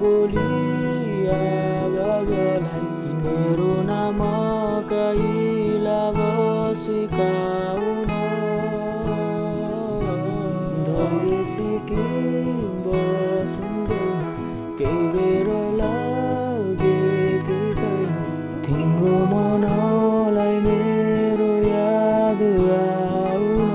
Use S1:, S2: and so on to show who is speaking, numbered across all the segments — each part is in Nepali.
S1: बोली आवाजलाई मेरो नाम कहिला बसिकाउन धैर्य सिक्किम बसुन्जेल केही बेर लागेकै छैन तिम्रो मनलाई मेरो याद आउन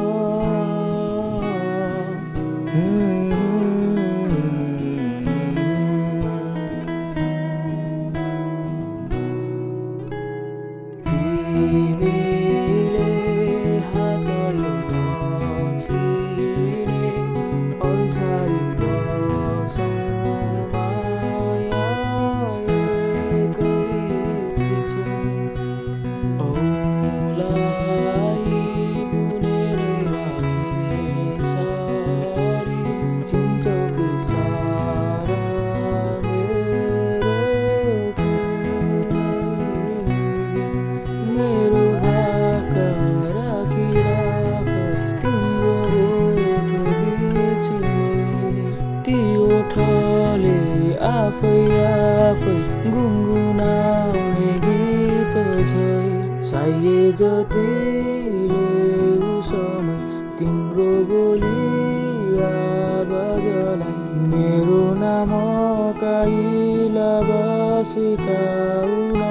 S1: तिमीले हात नछिने अल्छाइ बसौँ माया एकैछिन औँलाई बुनेरै राखे सारी चिन्छौ कि सारा मेरो भाका राखिराख तिम्रो ओठ बिचिने ती ओठले आफै गुनगुनाउने गीत छै चाहिए जति ल्याऊ समय तिम्रो बोली आवाजलाई मेरो नाम कहिला बसिकाउन